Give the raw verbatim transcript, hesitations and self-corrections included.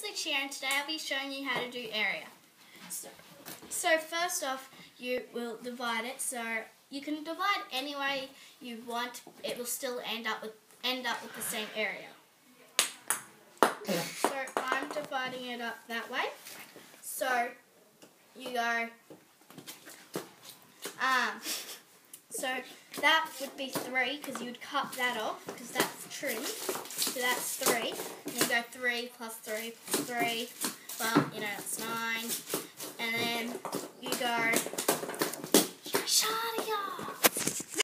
Alex here, and today I'll be showing you how to do area. So, so first off, you will divide it. So you can divide any way you want. It will still end up with end up with the same area. So I'm dividing it up that way. So you go. Um. So that would be three because you would cut that off because that's trim. So that's three. And you go three plus three plus three. Well, you know, that's nine. And then you go Shadia.